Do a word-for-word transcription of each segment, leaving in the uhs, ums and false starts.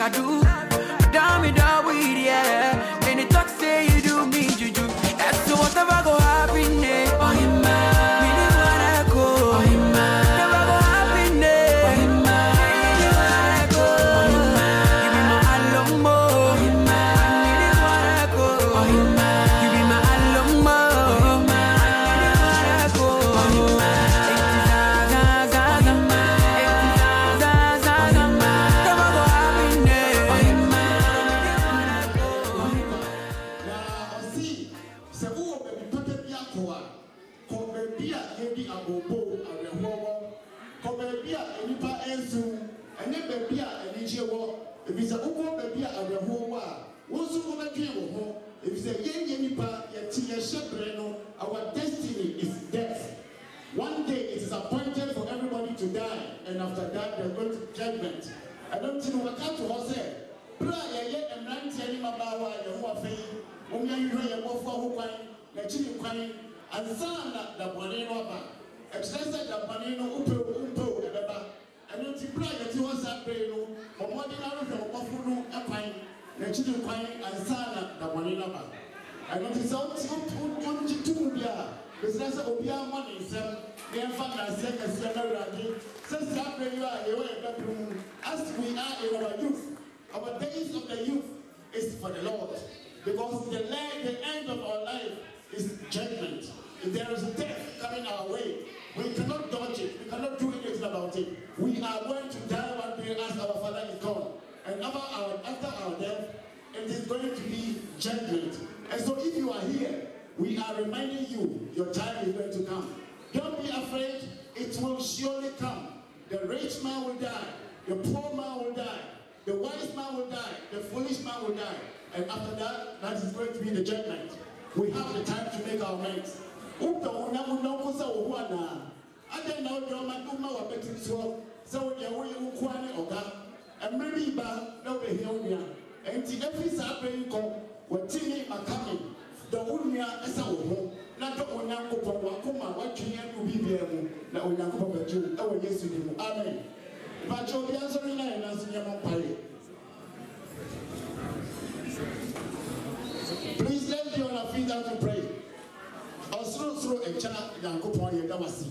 kakadu. Damn me down with yeah. And the talk say you do me juju. That's so whatever go happen there. Oh him man, me never wanna go. Oh him man, never go happen there. Oh him man, me never wanna go. Oh him man, you be my alummo. Oh him man, me never wanna go. Oh him man, you be my alummo. Oh him man, me never wanna go. Oh him man, za za za za, za za za za, never go happen there. Oh him man, me never wanna go. Oh him man. Now see, se wo be pete bia ko a, ko be bia ye di agobo arehowo, ko be bia enipa ensu, ene be bia enije wo, ebi se wo be bia arehowo a, wo su wo be twe wo ho, ebi se ye ye nipa ye ti ye shebre no, our destiny is death. One day it is appointed for everybody to die, and after that there's going to be judgment. I don't think we can't to us say, bra ye ye emrantie ni mabawa ye ho afei, wo nya yiro ye bofo ho kwan, na chini kwan, ansa na da bone no ba. Exercise da bone no upe upe e beba. I don't think bra ye ti ho sa pe no, mo mo di na ro hwe bofo no e kwan, na chini kwan ansa na da bone no ba. I don't think so ti on ti tu bia. Business obia money sem, the infant and second salary. Since after you are away, as we are in our youth, our days of the youth is for the Lord. Because the, the end of our life is judgment. If there is death coming our way, we cannot dodge it. We cannot do anything about it. We are going to die one day as our Father is gone. And after our, after our death, it is going to be judgment. And so if you are here, we are reminding you, your time is going to come. Don't be afraid, it will surely come. The rich man will die, the poor man will die, the wise man will die, the foolish man will die. And after that, that is going to be the judgment. We have the time to make our minds. I don't know so so you and maybe no be here. And every Saturday, what Timmy are coming. The unia esa wo na to onyankopon wakoma watwenya no bibiamu na onyankopon bajo e wo Yesu ni mu amen bajo bi ansori na na so nyamo pare. Please let's be on our feet and to pray. Osro sro echa yankopon ye da wasi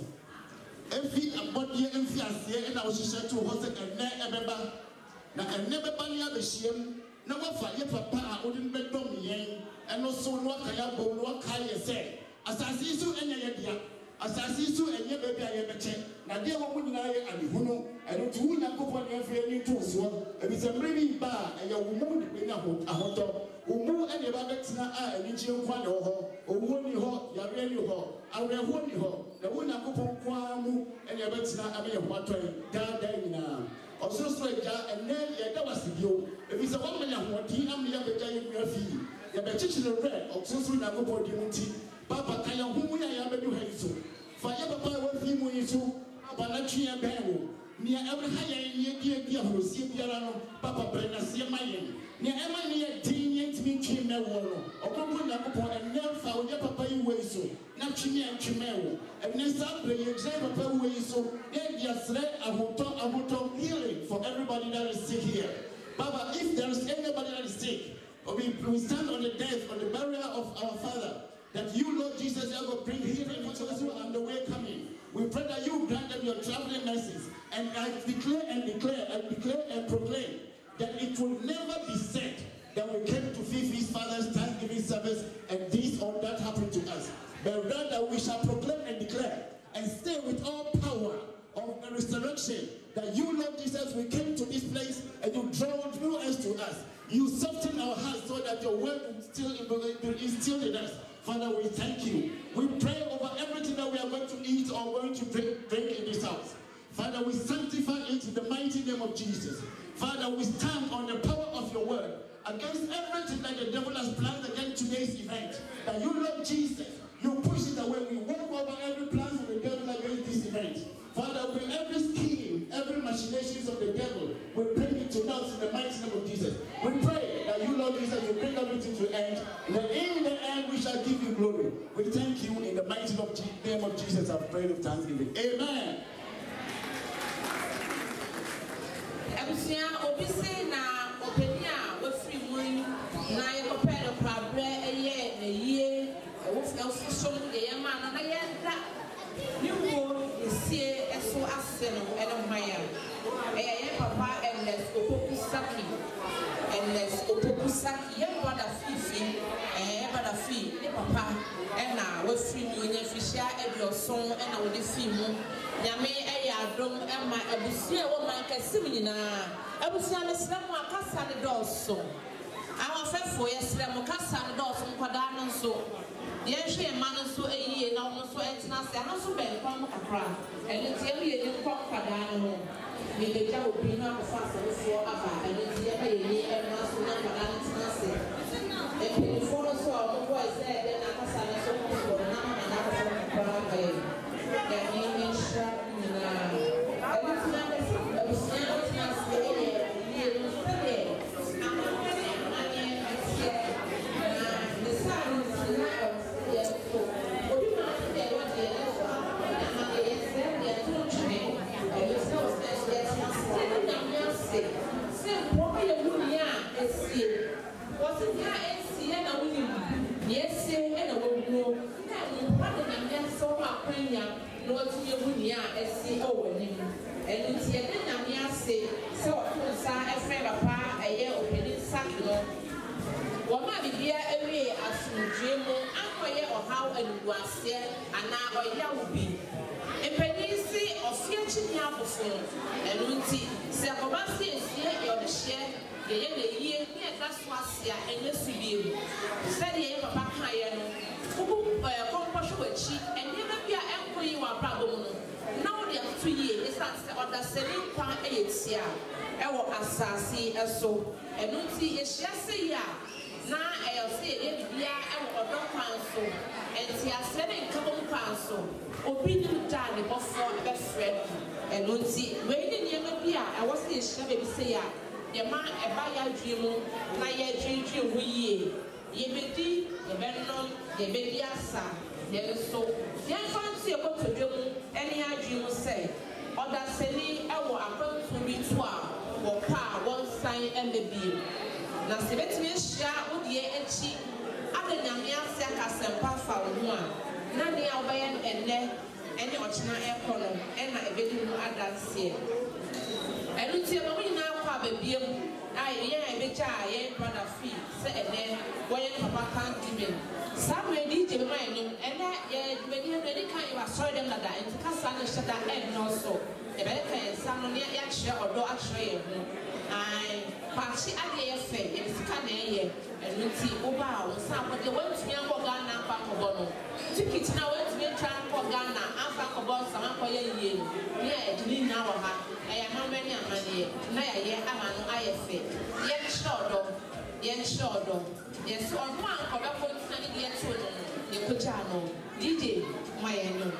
efi abodie emfi ase e na wo hihye to ho se enne ebeba na enne beba ni abehiem na wafa ye papa a odin bedom yen eno so no akaya bo no akaya say asase isu enya ye dia asase isu enye be bia ye beche na de wo munyina ye adihunu eno tu Nyankopon ye fe ni to so ebi se mre bi ba eye wo mu ni nya ho ahoto wo mu ene ba betina a eni ji nkwa ne ho owo ni ho yare ni ho awe ho ni ho na wo Nyankopon kwa mu ene betina abe ye ho atoi da da nyina osoro so eja ene ye da wasibio ebi se wo manya ho di am ye beja ye mu afi ye be chichire red osoro Nyankopon di muti papa kan ye hu mu ya ya bedu ha iso fa ye papa wo fi mu iso abana twi ye ben wo nia every higher ye die die ahosie biara no papa brena se mayen nia ema ni ye din ye timi twi me wo no okonko Nyankopon enne fa wo ye papa yi wo iso na twi me antwi me wo enne sa bre ye gye papa wo iso ye dia sre ahoto ahoto healing for everybody that is sick here. Baba, if there is anybody that is sick, we, we stand on the death, on the barrier of our Father, that you, Lord Jesus, are going to bring healing for those who are on the way coming. We pray that you grant them your traveling mercies. And I declare and declare and declare and proclaim that it will never be said that we came to Fifi's Father's Thanksgiving service and this or that happened to us. But rather we shall proclaim and declare and stay with all power of the resurrection that you, Lord Jesus, we came to this place and you draw drew us to us. You soften our hearts so that your word will still instill in us. Father, we thank you. We pray over everything that we are going to eat or going to drink, drink in this house. Father, we sanctify it in the mighty name of Jesus. Father, we stand on the power of your word against everything that the devil has planned against today's event. That you, Lord Jesus, you push it away. We walk over every plan of the devil against this event. Father, with every scheme, every machinations of the devil, we bring it to naught in the mighty name of Jesus. We pray that you, Lord Jesus, will bring everything to end. And that in the end, we shall give you glory. We thank you in the mighty name of Jesus. I've prayed with thanksgiving. Amen. Penia, what free moon, nine compared to Pabre, a year, a year, a wolf else shown the man, and I get that. You will see a so ascend and a Maya. A papa and less Opopusaki, and less Opopusaki, young brother Fifi, and brother Fee, papa, and now what free moon, if you share your song and I will see moon. Yame a drum and my abusia woman can see me now. Abusia is Lama Casa the Dorso. Our first for yesterday, Mocassa and Dorso, Quadan so. The entry and man so a year now, so it's not a house of bed, come a cry, and it's a year in Quadan. The job will be not fast before Abba, and it's a year and not so number. If you follow so our boys there, then I pass on so much for the number and I pass on. And it's a Namia say, so a friend of a year opening Sakino. What might be here every as you dream, and or how and was here, and now or ya will be. A penny of fetching out of phone, and Lunti, Sakobasi is here, you're the share, the year, near that's what's here, and yes, you study a papa higher, who by a compassion with cheek, and never be an employee you are problem. Now they are two years, or the seven pound eight year. Our assassin, so, and Lunti is just a year. Now I'll say, every year, our dog council, and she has seven couple council, opinion done before best friend, and Lunti, waiting in the year, I was the shabby say, the man a buyer dream, na ye dream dream we ye bedi, the venom, the bediasa, the so, the fancy about to do any dream say, or that sending our account to be twelve, or car, one sign and the bill. Na se betime hia odie echi adanamia se akasa pafa wo a na ne obaye enne ene ochina ekono ena ebedi mu adanse enu tie mo nyina kwa babiem ai ye ebeja ye brother fee se ene boye papa kan given sabe di je ma enim ene ye bedi bedi kan you sorry them that enti kasa na shada en no so e be kan sam no ne ya hye odo ahye ye ho ai Pachi ade efe ebisika na eye enuti oba wo sa ko de wantumi akọ Ghana pa ko no ticket na wantumi twa akọ Ghana afa ko bo sama ko ye yie ni e dini na wo ha e ya ma mani amane na ya ye ama no ayefe ye shodo ye shodo ye so on ma ko be ko tani de eto no ye ko ja no D J maye no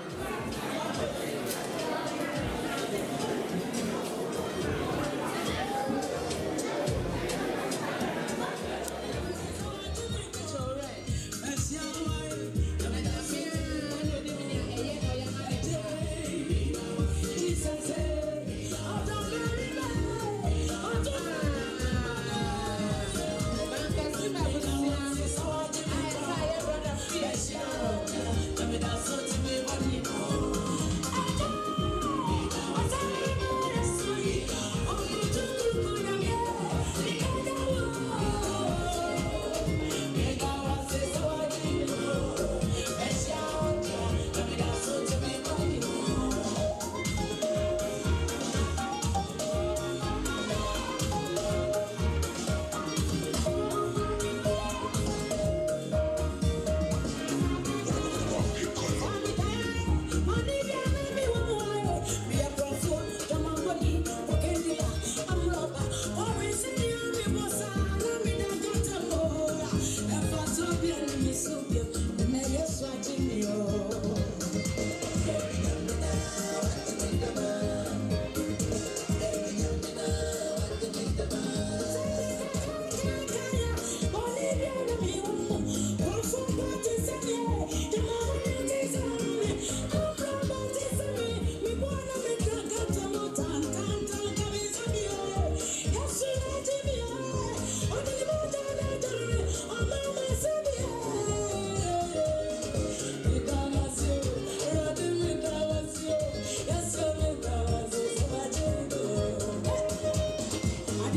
That's what you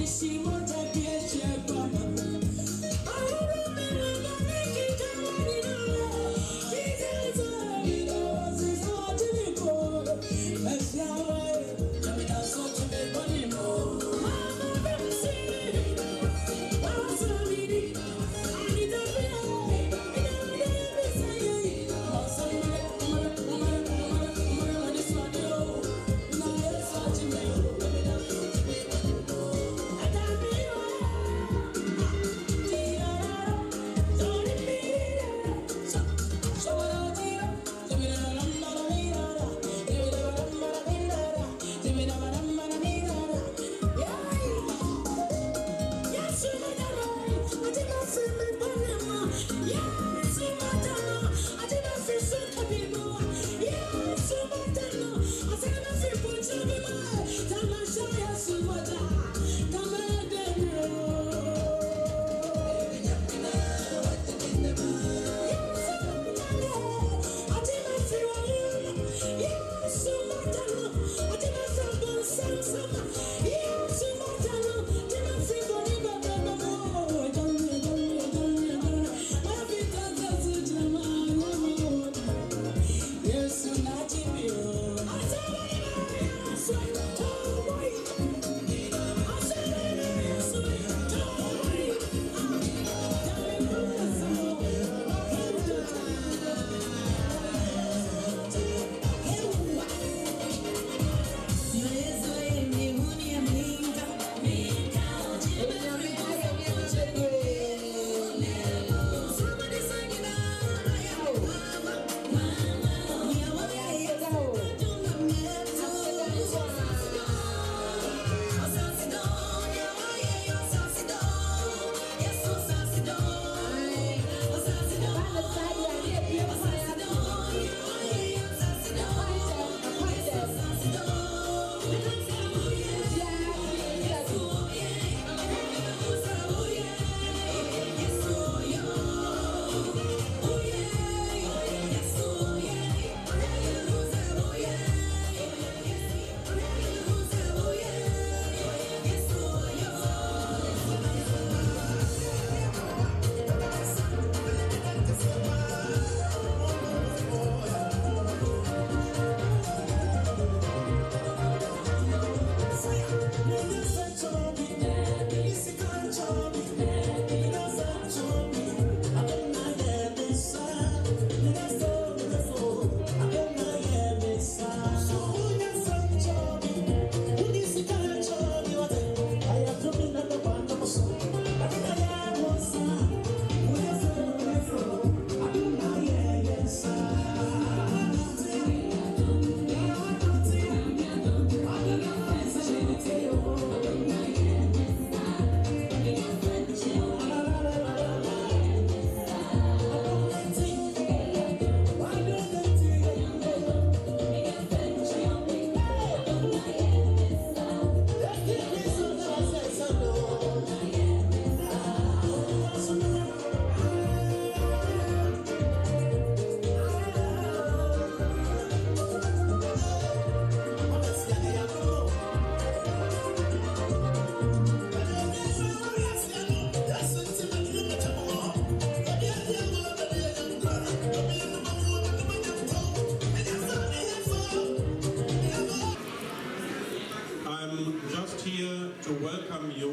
to welcome you.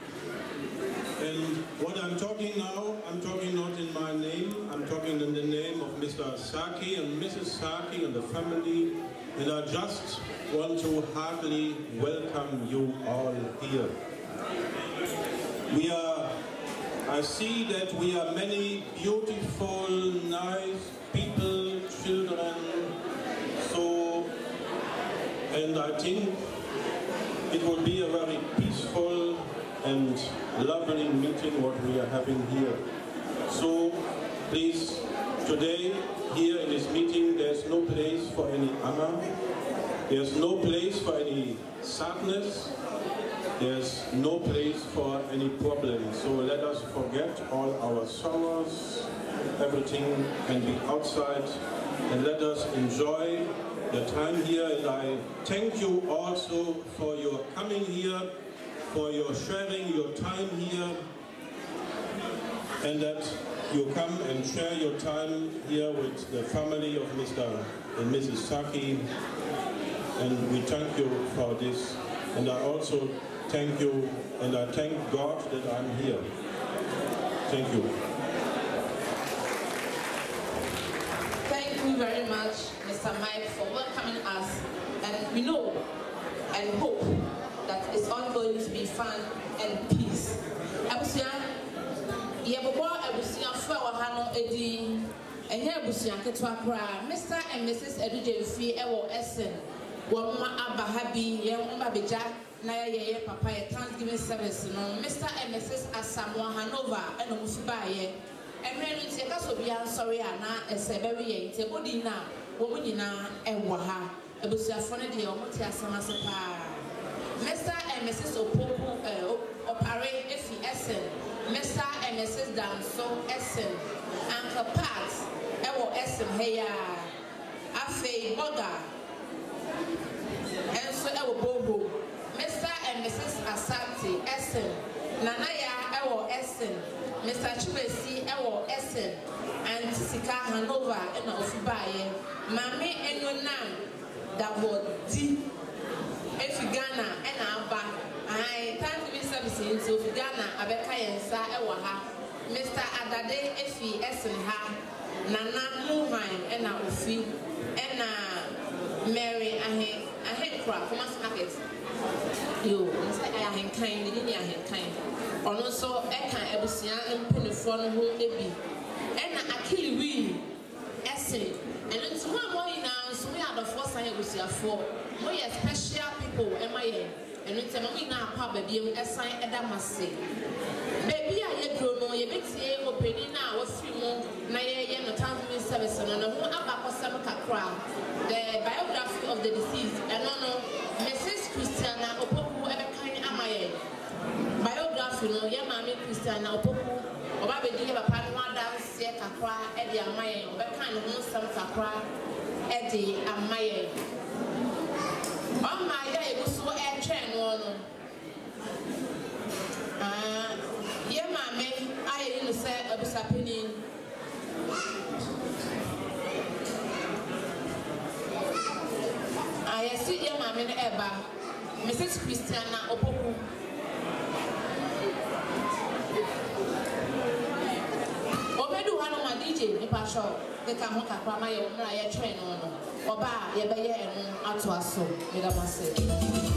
And what I'm talking now, I'm talking not in my name, I'm talking in the name of Mister Saki and Missus Saki and the family, and I just want to heartily welcome you all here. We are, I see that we are many beautiful, nice people, children, so, and I think it will be a very peaceful and lovely meeting what we are having here. So please, today here in this meeting there's no place for any anger, there's no place for any sadness, there's no place for any problem. So let us forget all our sorrows, everything can be outside, and let us enjoy the time here. And I thank you also for your coming here for your sharing your time here, and that you come and share your time here with the family of Mister and Missus Saki, and we thank you for this. And I also thank you, and I thank God that I'm here. Thank you. Thank you very much, Mister Mike, for welcoming us. And we know and hope that it's all going to be fun and peace. Abusia, yebobo abusia fwa wahano edi enye abusia ketwa kra. Mister and Missus Edujemfi ewo Essen. Wama abahabi ye mba beja na ye papa ye Thanksgiving service no. Mister and Missus Asamoah Hanover eno mufiba ye. Emre nti e ka so bia sorry ana esebere ye nti bodi na wo mu nyina ewo ha. Abusia fone de omo ti asama se pa. Mister and Missus Opoku uh, Opare Efi Essen, Mister and Missus Danso Essen, Uncle Pat, Ewo Essen Heya, Afe Boga, and so Ewo Bobo, Mister and Missus Asante Essen, Nanaya Ewo Essen, Mister Chibesi Ewo Essen, and Sika Hanover and Ofubaye, Mame Enonam, that was deep. If Ghana and Abba, I Thanksgiving service in Ghana, Abeka Yensa Ewaha, Mister Adade Efi Essen Ha, Nana Muhain and Ofi, and Mary Ahe Ahenkra, Thomas Market. You, Mister Ahen kind, Linia Ahen kind. Or also Eka Ebusia and Punifon who Ebi, and Akili Wee Essen, and it's one more now, so we are the first time we see a four. We are special people, am I? And it's a moment now, probably a sign at Damasi. Baby, I yet grow no, you make say opening now, a few more, Naya, no Thanksgiving service, and no more about Samaka crowd. The biography of the deceased, and no, no, Missus Christiana Opoku, ever kind am I? Biography, no, your mammy Christiana Opoku, or Baby, you have a panwa dance, yet a cry, Eddie Amaya, or that kind of some cry, Eddie Amaya. Oh my God, it was so air train one. Ah, yeah, mammy, I didn't say I was happening. I see your mammy ever, Missus Christiana Opoku. Obedu Hano, my D J, the Pasha, the Kamoka, Pramaya, Maya train on. Oba, Yabaya, and Atuaso, Midamase.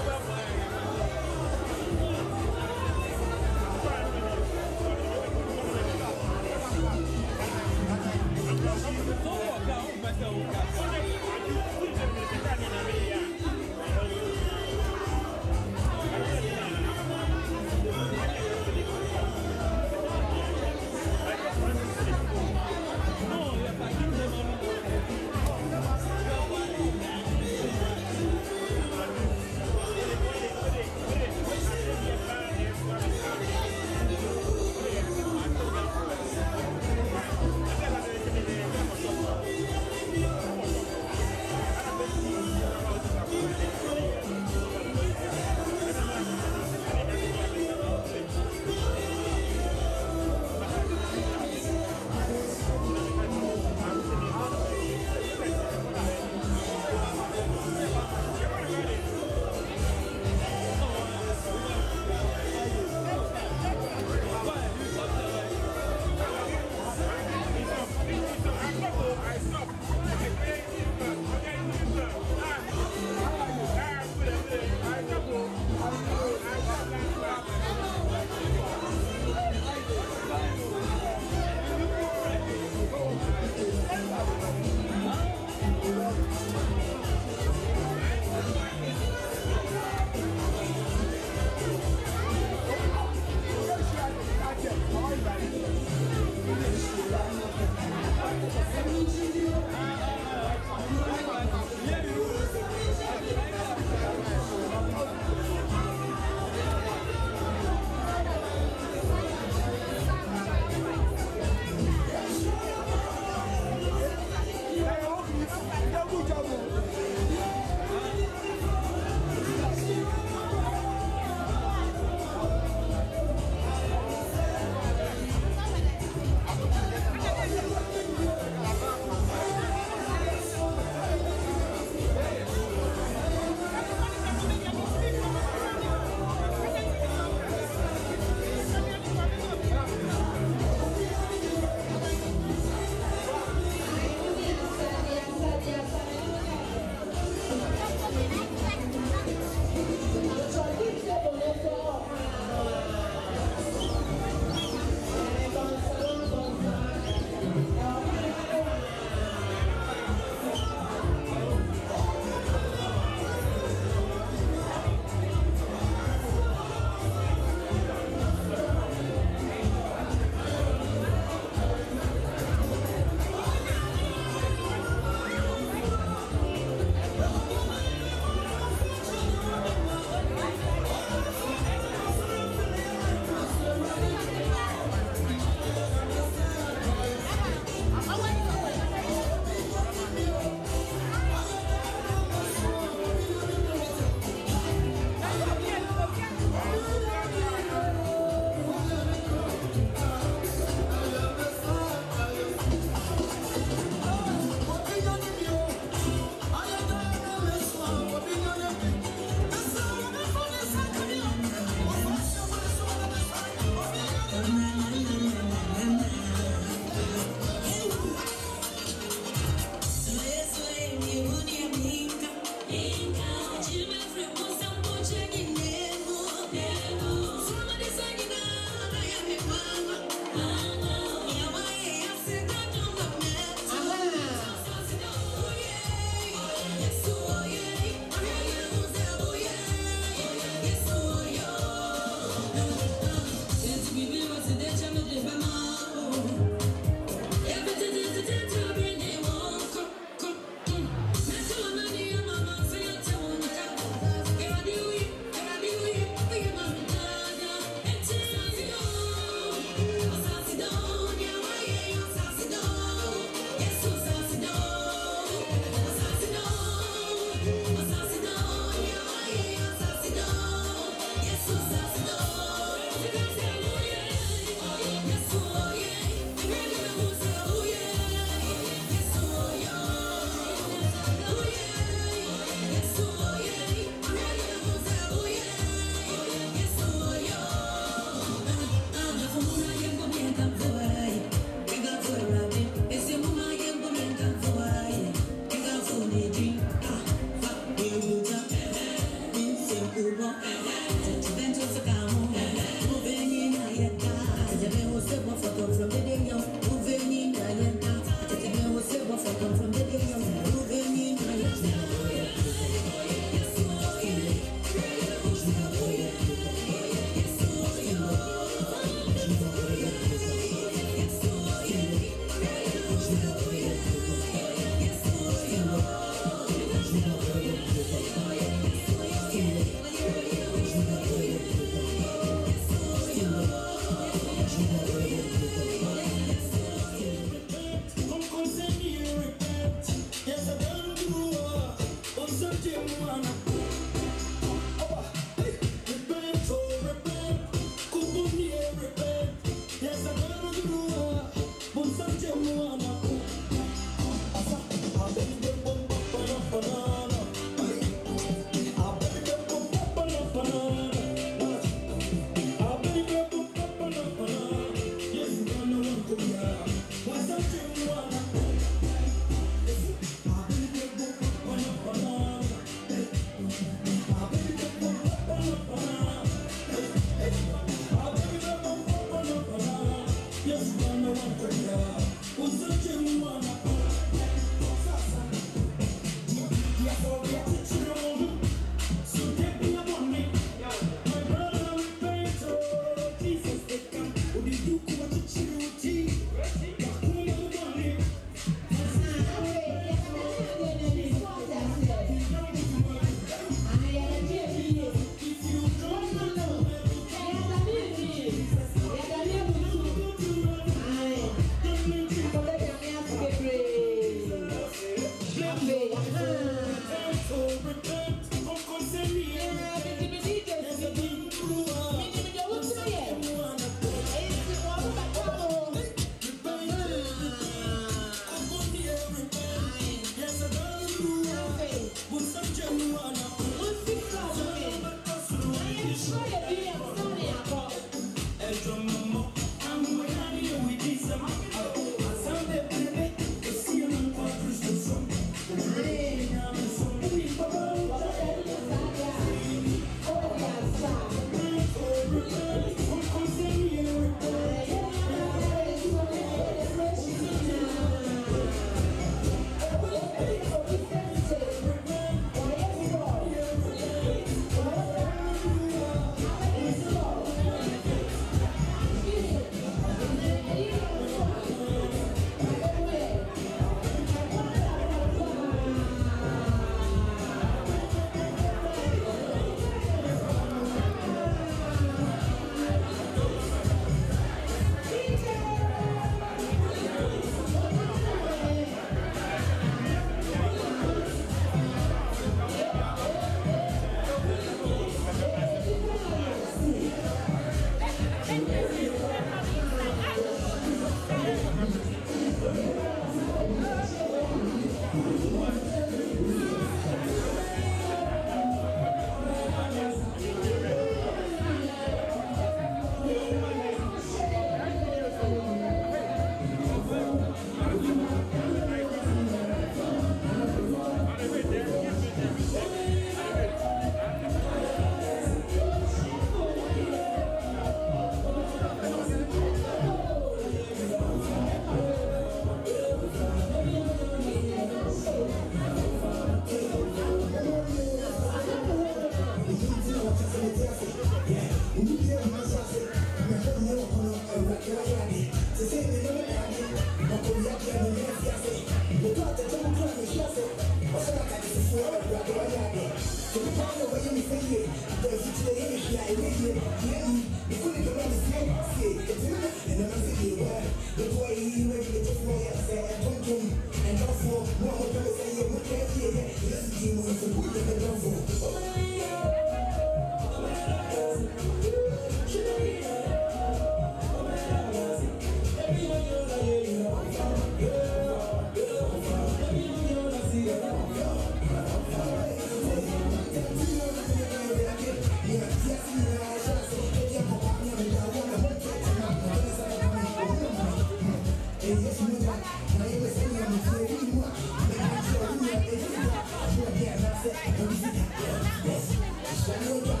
Yes.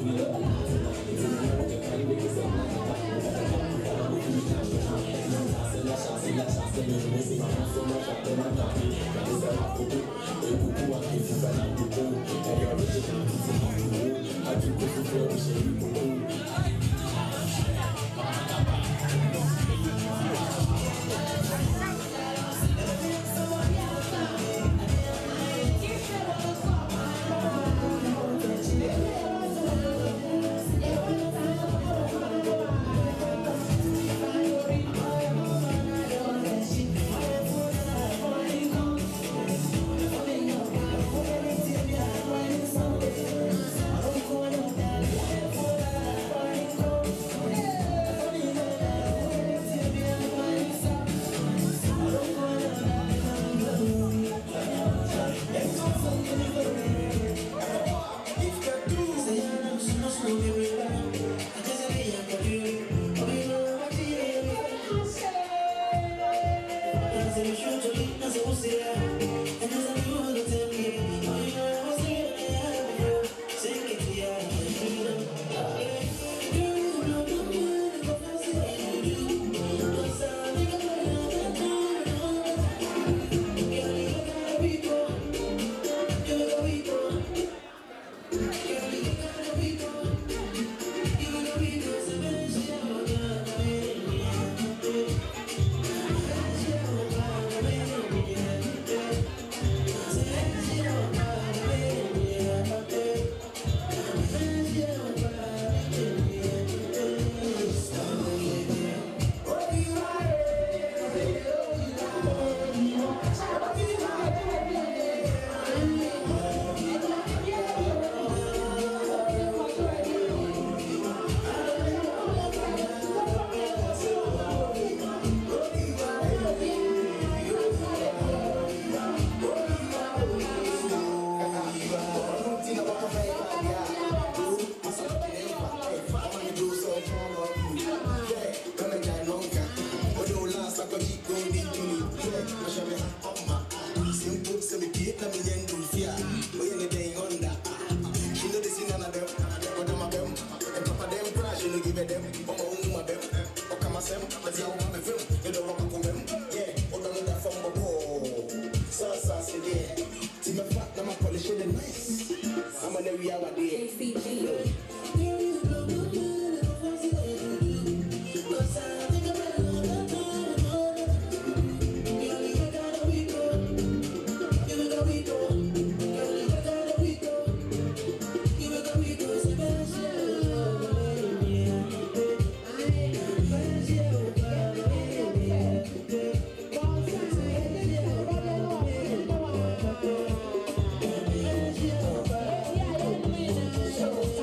So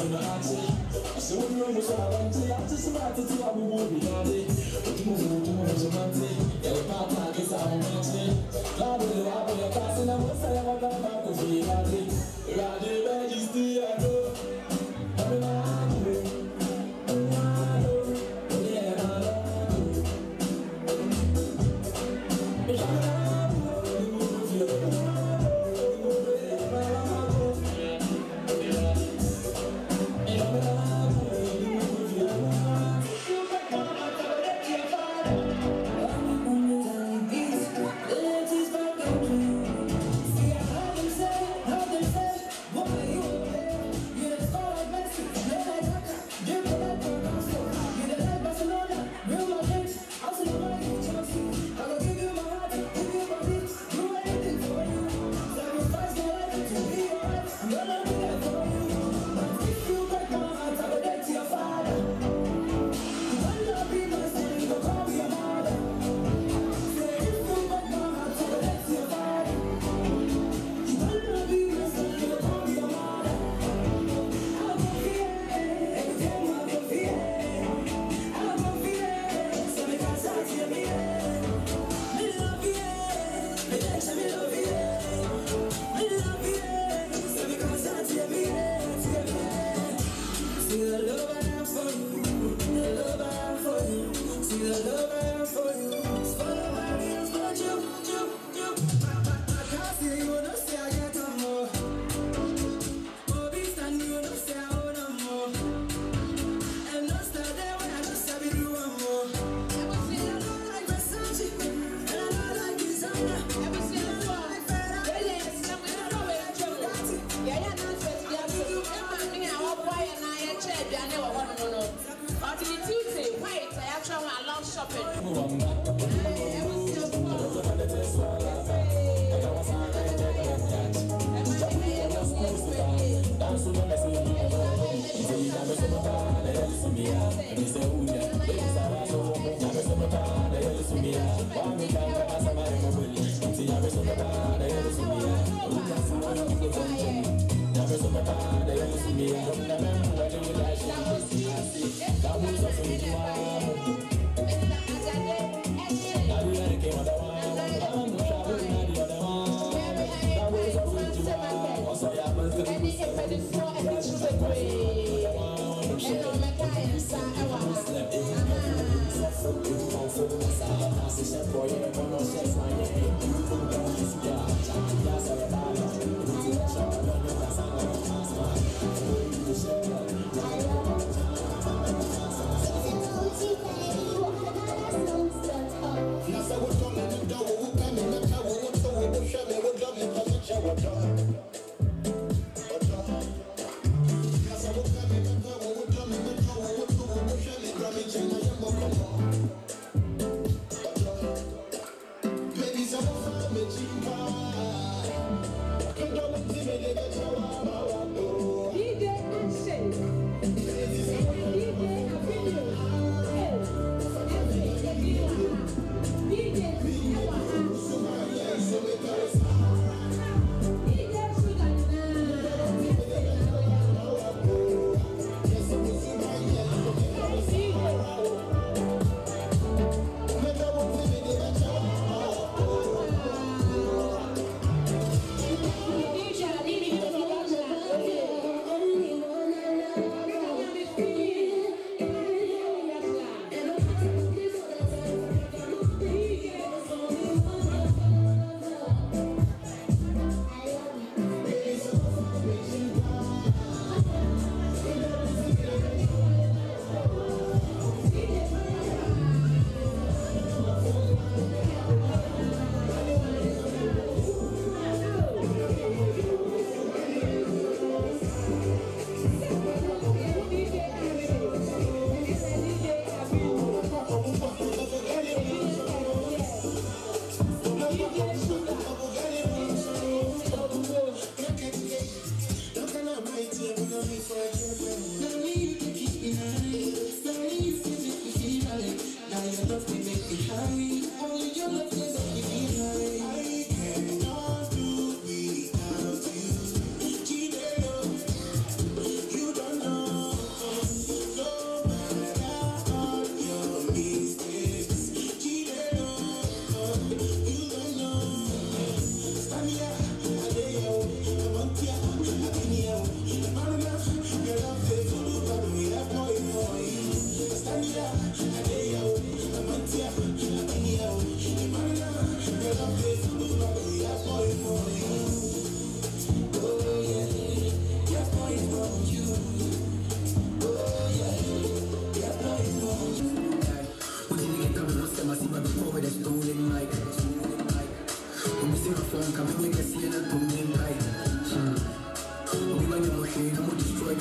You don't know.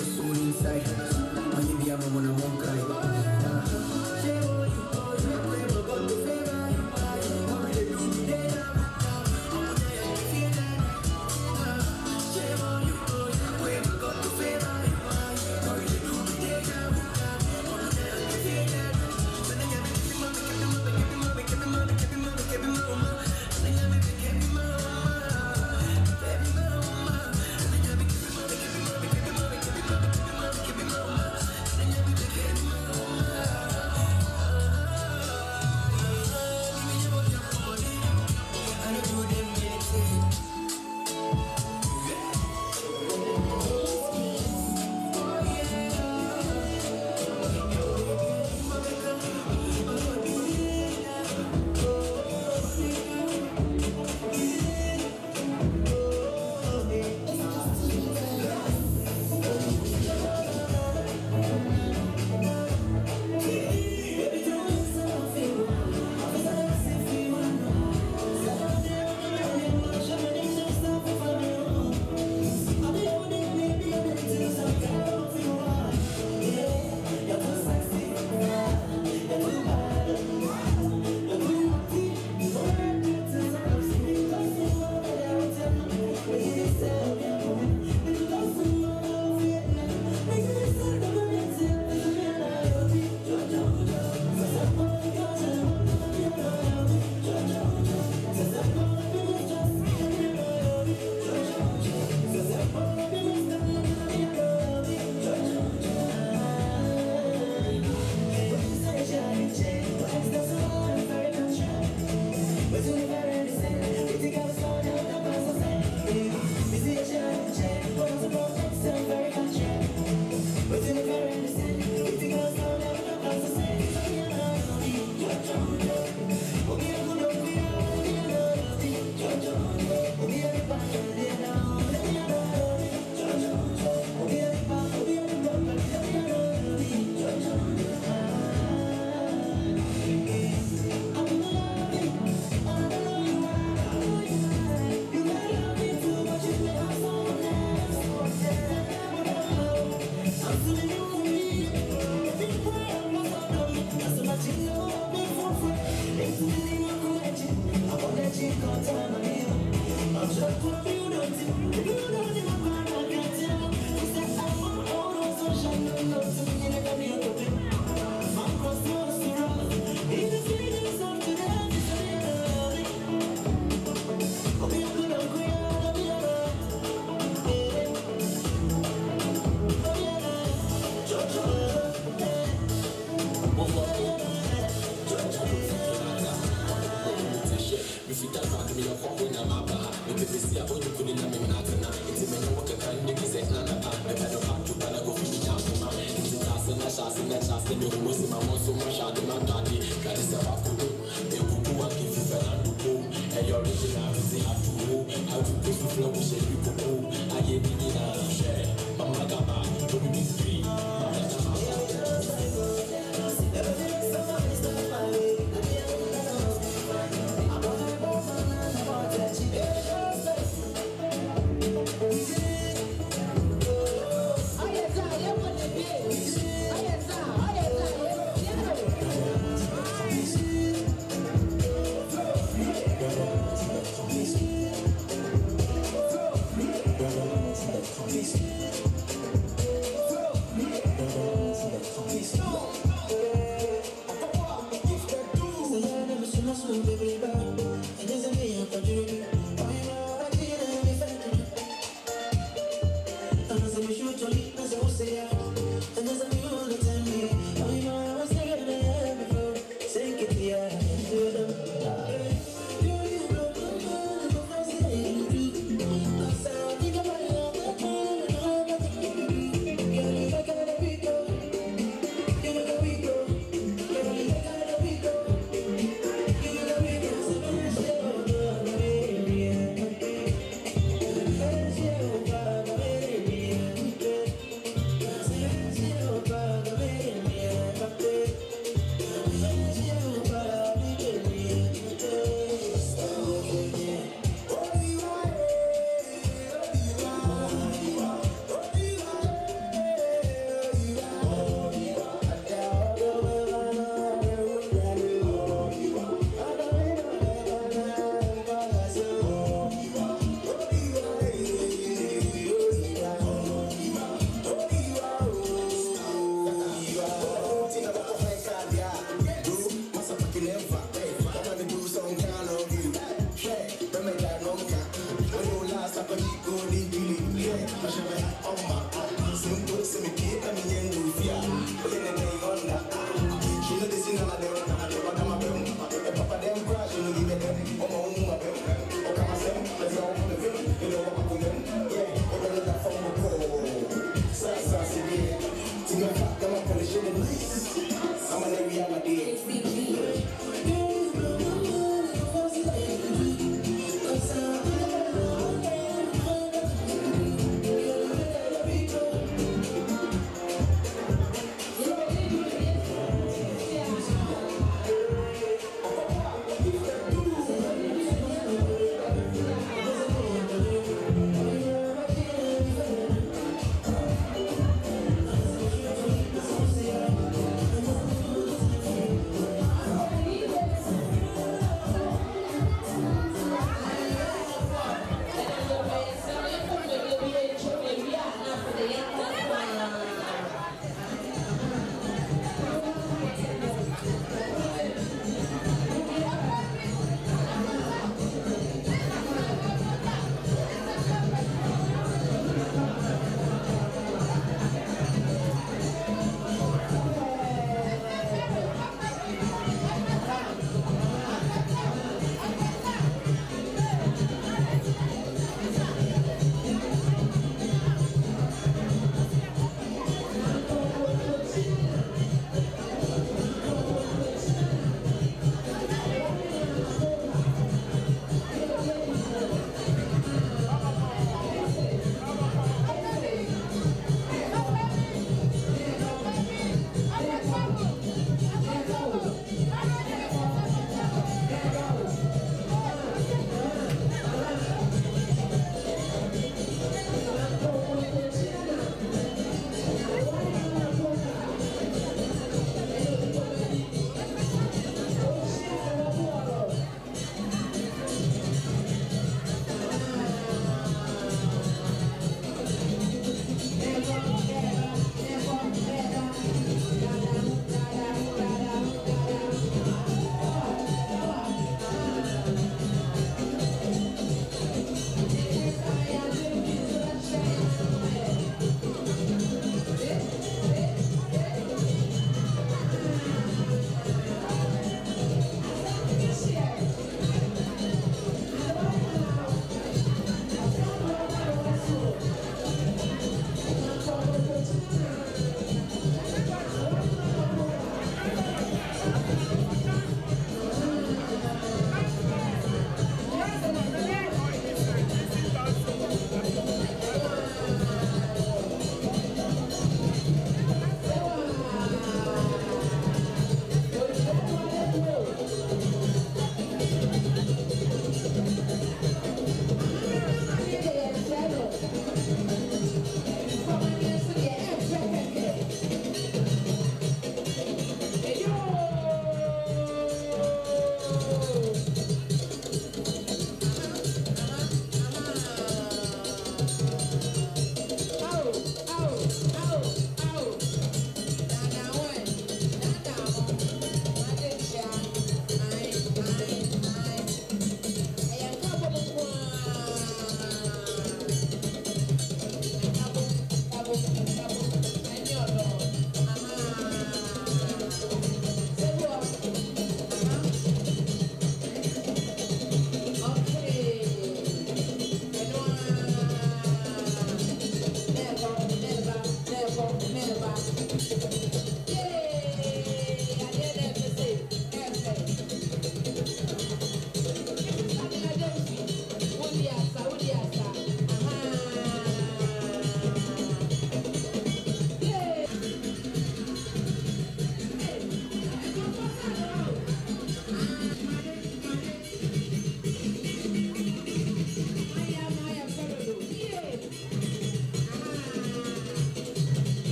the soul inside. When you be a mama, I won't cry. Give me more.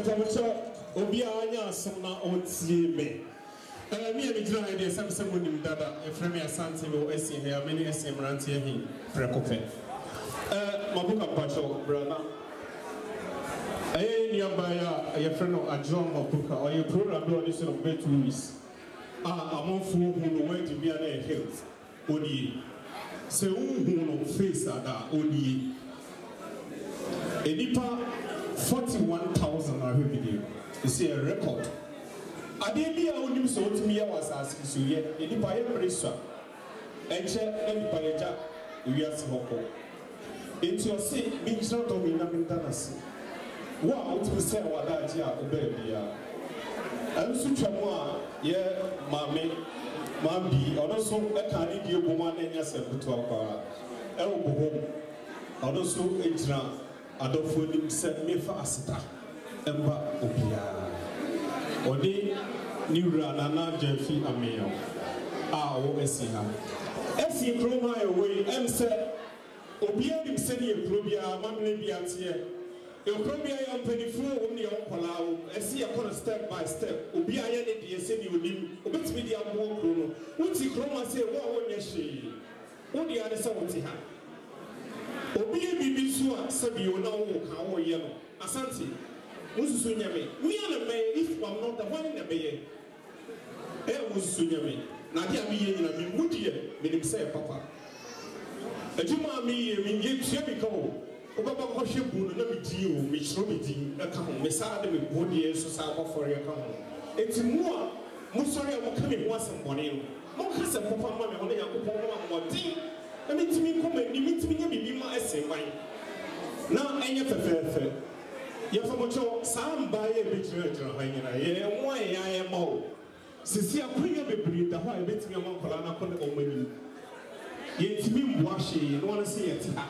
Metamucho, Obia, Sona, on T V. Uh, me and the general idea, some someone in Dada, a friend of Santiago, S C here, many S M Rantia, he, Precope. Uh, Mabuka Pacho, brother. I nearby a friend of a John Mabuka, or your program, this of Bet Louis. Ah, among four who went to be an air health. Odi. Se who face ada Odi. Edipa forty-one thousand are video. You see a record. Adebia onim so to me was asking so yet. Edipa every swap. Enche everybody jack. We are smoko. Into your seat, being short of me, nothing done us. Wow, to say what that ya obey. I'm such a one, yeah, mammy, mammy, or also a candy dear woman and yourself to our elbow home. Or also a drum, I don't feel him set me fast. Emba Opia. Or they knew Ranana Jeffy Ameo. Ah, oh, Essia. Essie Croma away, and said, Obia him sending a Probia, Mammy Biatia. You probably are twenty-four only on Palau, and see upon step by step. Ubi I any D S N you name, Ubit Media more chrono. What's the chroma say, what one yeshi? What the other something? Obi Bibi Sua, Sabi, now how yellow. Asante, Musunyame. Me and a may if I'm not the one in the bay. Eh, Musunyame. Nadia me in a Mudia, made him say, Papa. A Juma me, I mean, yet Chemical. Obaba kɔhwɛ bu no na me di o me kyerɛ me di aka ho me saa de me body so saa for ya ka ho enti mu a mo sɔre a mo ka me ho asɛm bɔne no mo ka sɛ papa ma me ho na yakopɔn ma mo din na me timi kɔma ni me timi nya bibi ma ɛsɛ man na ɛnyɛ fɛfɛɛfɛ ya fa mo kyerɛ saa mba ye be kyerɛ kyerɛ ha nyina ye mo ayɛ ayɛ ma o sisi akonya bebree da hɔ a betimi ama nkɔla na kɔ ne ɔmani ye timi mboa hye no wana se yɛ ti ha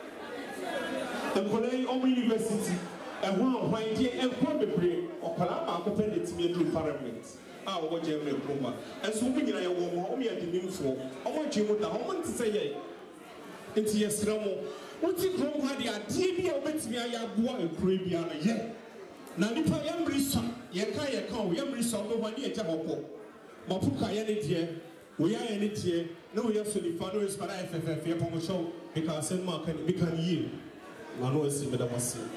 and for the university, and one why dear and probably or Palama opened me to parliament. Ah, what you have Roma. And so many I want home at the name for. I want you with the home to say, into your slamo. What's it wrong? Why the idea of it me? I have one and Caribbean yet. Now, if I am reson, Yakaya come, we am reson, no one yet. Mapuka, any dear, we are any dear. No, we have to the followers, but I have a fair promotion because I mark and become you. I know it's a bit of a sin.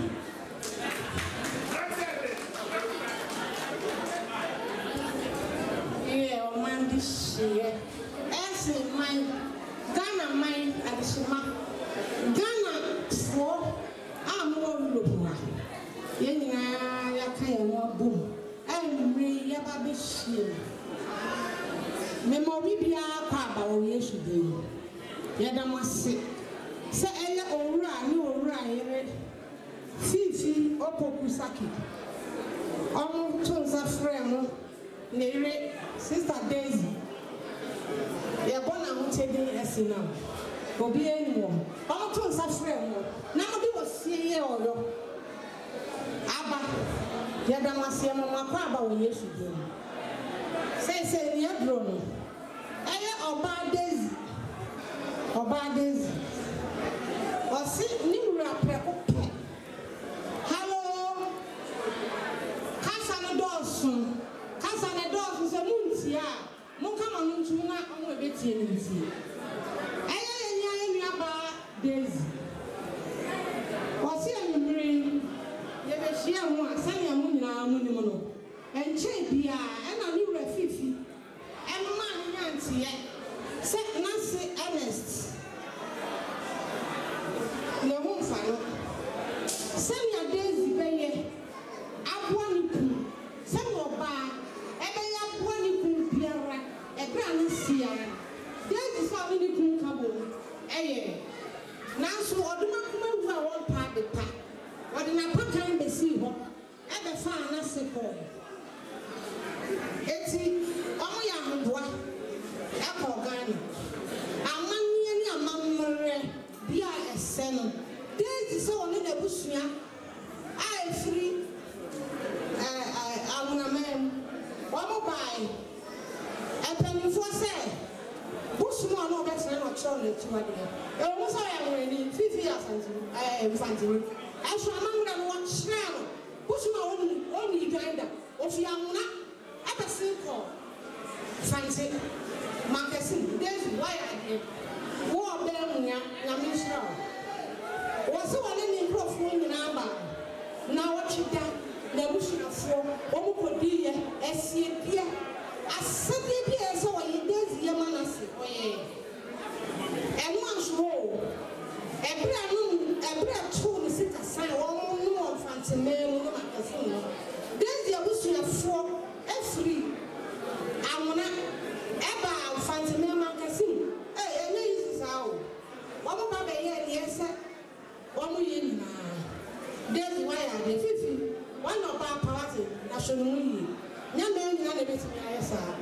Yeah, man, this year. As my Ghana, mine, and Shima Ghana for I'm more Lupua. Yana, Yakaya, boom. I'm really a baby shield. Memoribia, Papa, or yes, you do. Yadama sick. Say ella ora ni ora ere fifi opokusaki omo tonza frame nere sister Daisy ye bona ho tedi esina obi enwo omo tonza frame na mo bi wosie ye oyo aba ye damasie mo makwa aba wo Yesu dem say say ni adro no eye oba Daisy oba Daisy. Wasi nimura preko pe. Hello. Kasa na dosun. Kasa na dosun se muntia. Mo kama ntu na omo ebetie ni nti. Aya enya enya ba Daisy. Wasi enumre ye be hia ho asanya mo nyina mo ni mo no. Enche bia e na ni wura fifi. E ma nya ntie. Se na se Ernest. Le won falo Sanya Daisy beye abwa ni ku Sanya oba e beye abwa ni ku biara e bra na sia Daisy fa ni ku kabo eye nanso oduma kuma wu a won pa de pa odi na pakan be si ho e be fa na se ko eti omo ya hodoa e ko Ghana amanye ni amamre bia eseno Daisy so on the bushia I free eh amuna mem omo bai e penifo say bushmo no betre no chole tuade e mo so ya we ni fifty years anti eh infantil e so amamuna no wa shira no bushmo only grinder. Of Yamuna, ever simple. Fancy, Marcassin, there's why I did. War Belmia, Namisha. Was so an improve in Amba. Now what you done, the wishing of four, one could be a C P. As something so it does Yamanasi. And once more, a brand new, a brand two sit aside, one more fancy mail, Marcassin. There's the wishing of four, and three. I want to ever fancy mail, Marcassin. Hey, and this is how. One more baby, yes, sir. One more year. There's why I did fifty. One of our party, National Union. No man, none of it, yes, sir.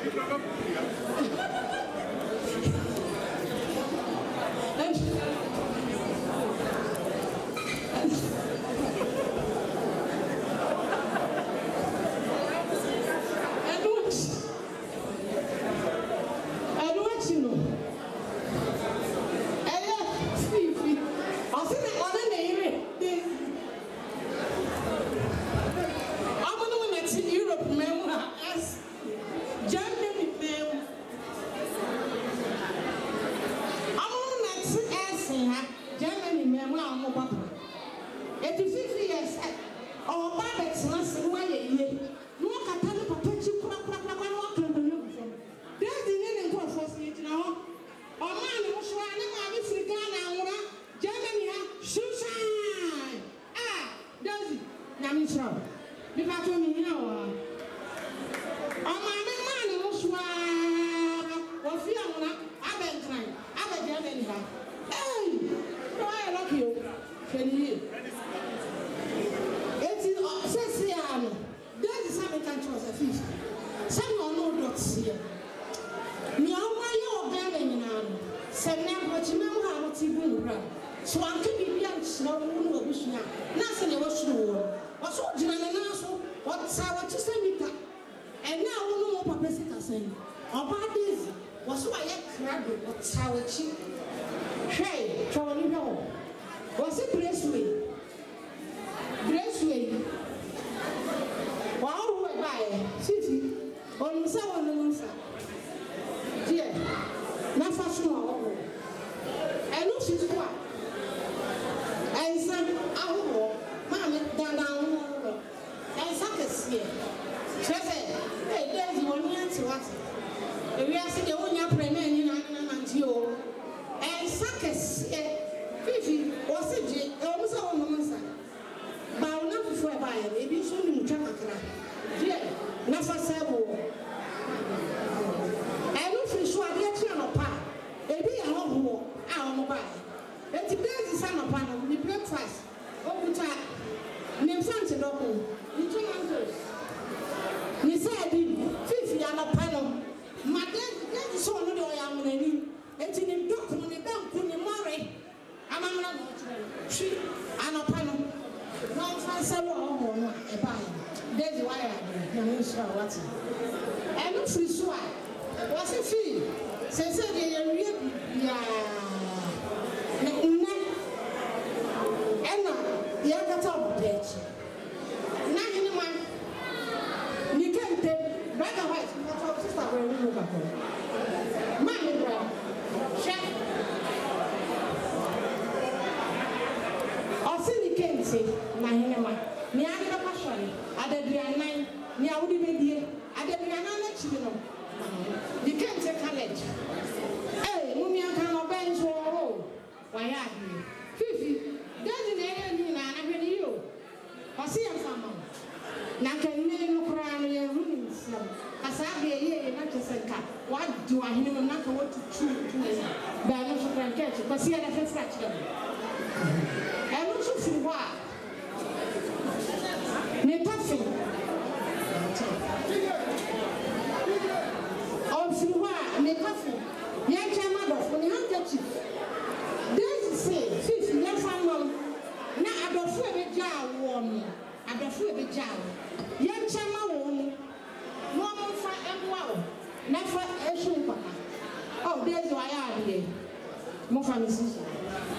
Oh, there's why I am here. More famous.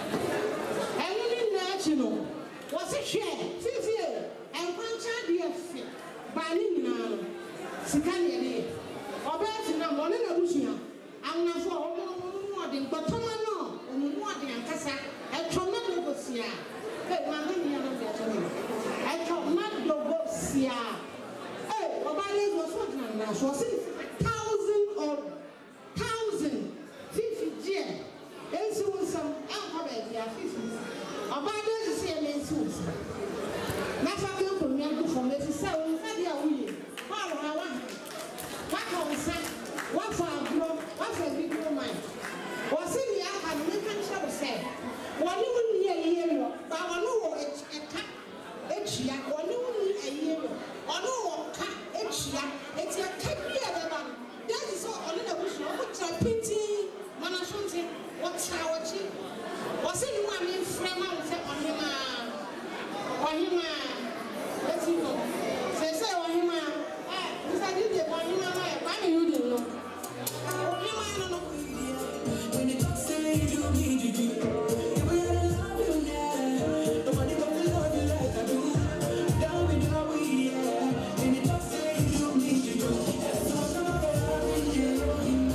And we didn't know. Was a share, fifty, and one child, the Botomano, and more than Cassa, I told Madogosia. Hey, Mamma, I told Madogosia. Hey, Obadiah was what now? Was it thousand or thousand fifty years? And so some alphabet, yeah, fifty. Obadiah is here, and so. That's what you can remember from it. So, we had your way. How I want. What can we say? What for a grow? What for a big woman? Was in the art and we can show say. One you near a year, but I know a cat, a chia, one you a year, or no cat, a chia, it's a cat year. That is all a little wish. What's a pity? Manashunti, what's our chief? Was it one in Fremont on him? On him, let's see. Say, say, on him, I did the one you know, I knew you know. When you talk, say you do me, you do. You will love you now. The money will love you like I do. Down with your way, yeah. When you talk, say you do me, you do. That's all I'm about, yeah.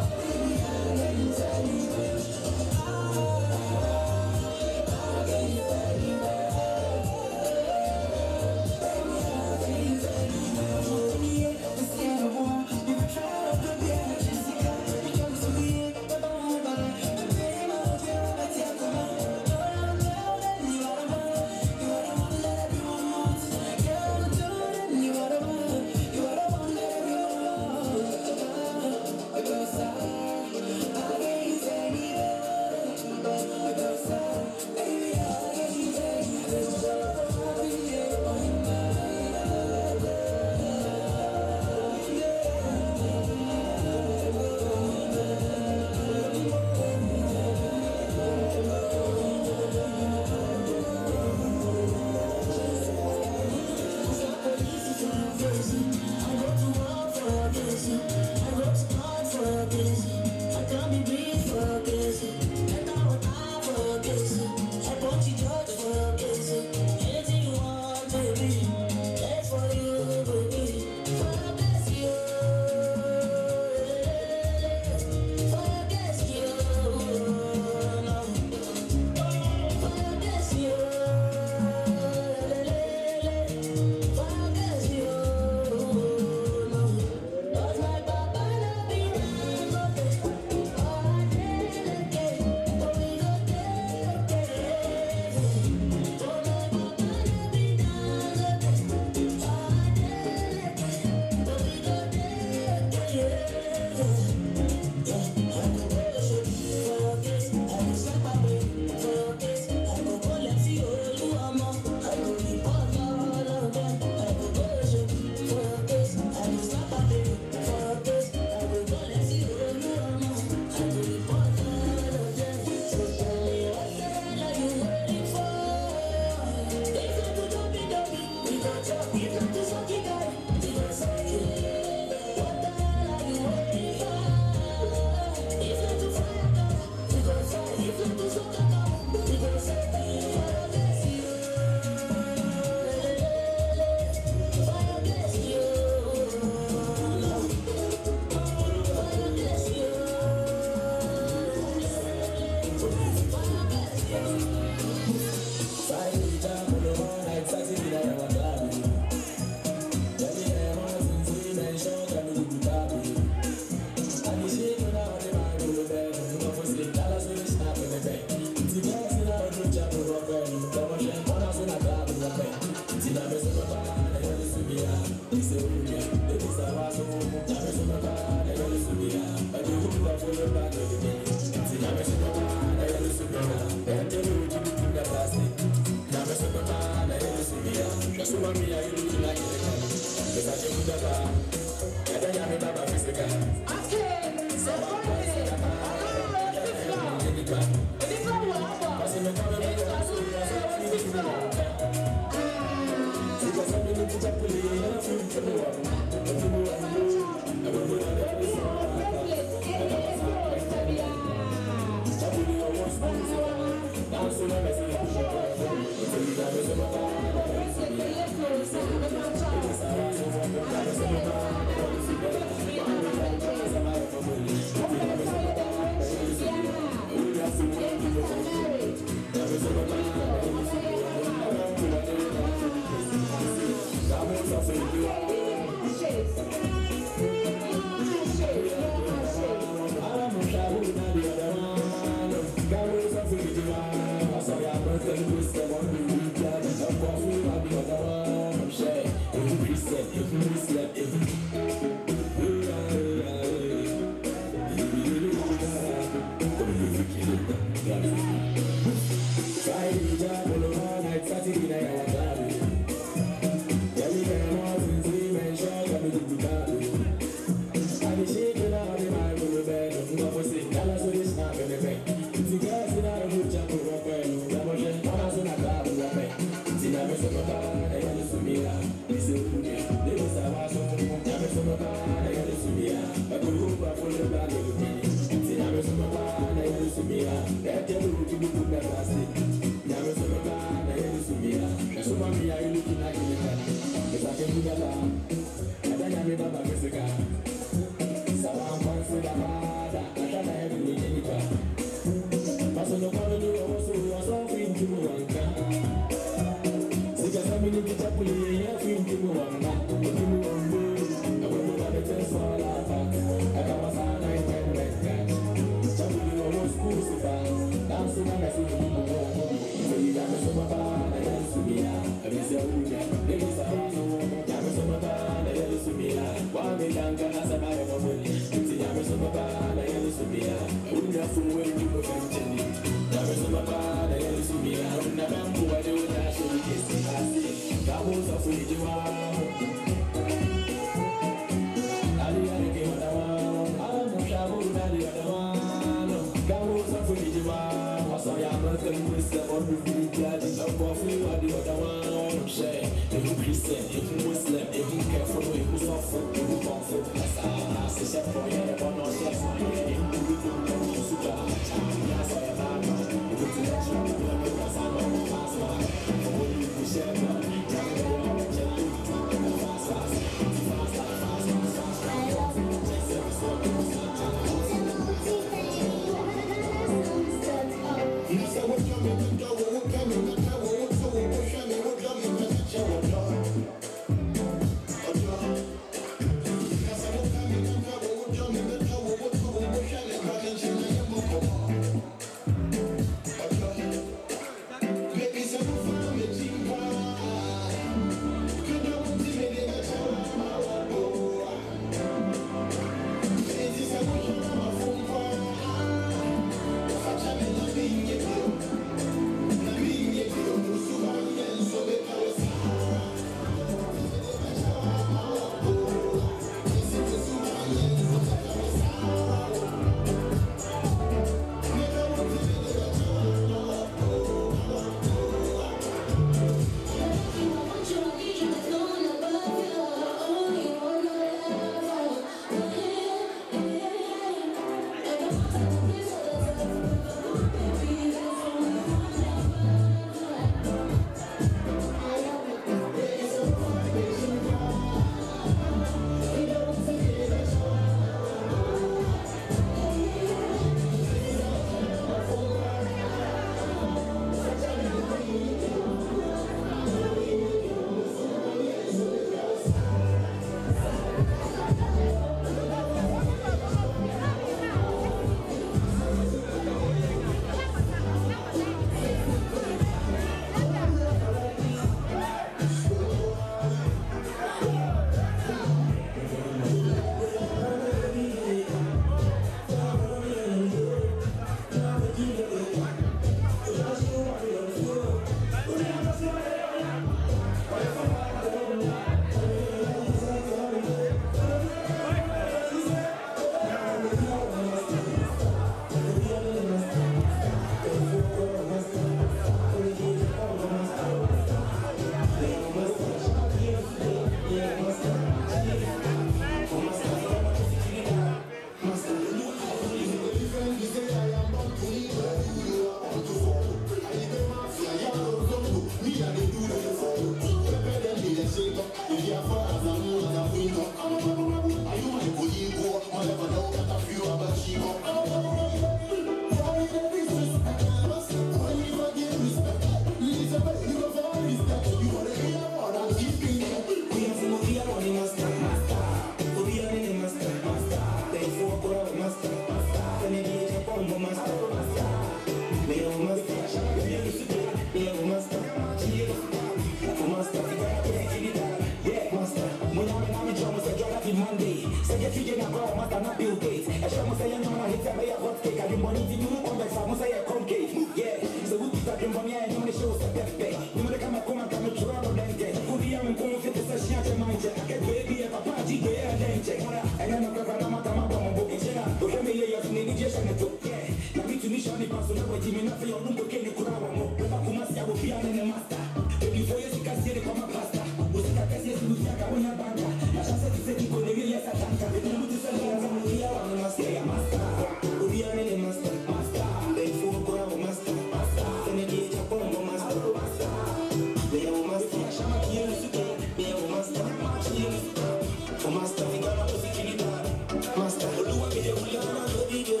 I must not Bill Gates. I shall say I'm gonna hit a hot cake. I didn't want to do convex. I must say a concave. Yeah, so we keep talking from here and the show step back. You want to come and come and come and try to then get. Who the young going to the session to mind? I get baby at a party where I then check. And then I'm going to come up on book. Go to me, you have to need just a took. Yeah, now me to me, Shani Pastor, what you mean for your number can you crowd more? Kumasia will be an master. Before you can see the common pasta. Was it a case you take away a banker? I shall say to say you go to the yes, I can't have it. You to say I'm a here on the master, a master. We are in a master, master. They fool for our master, master. Then it is a bomb, master, master. They are master, Shama here to go. They are master, march here to go. For master, we got a security master. Who are we? We are not the video.